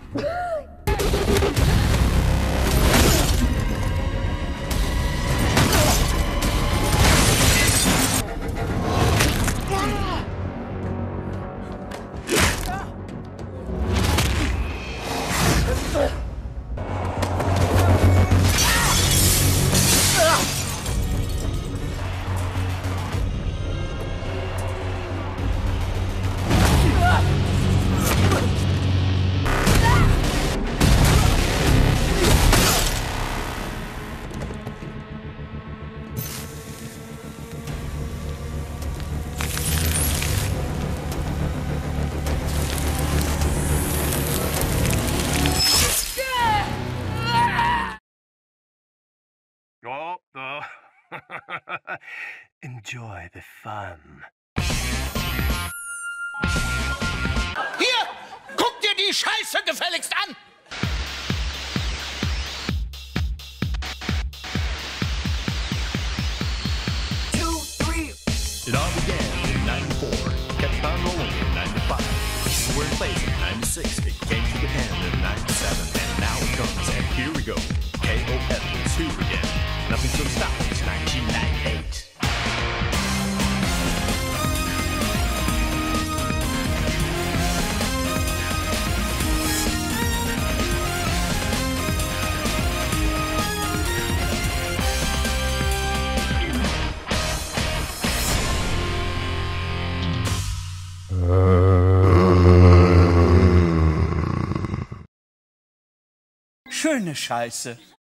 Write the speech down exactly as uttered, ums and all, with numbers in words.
Oh, oh. Enjoy the fun. Hier! Guck dir die Scheiße gefälligst an! Two, three. It all began in ninety-four, kept on rolling in ninety-five. We were in place in ninety-six, it came to the end in ninety-seven, and now it comes, and here we go. K O F is here again. Nothing to stop, it's nineteen ninety-eight. Schöne Scheiße.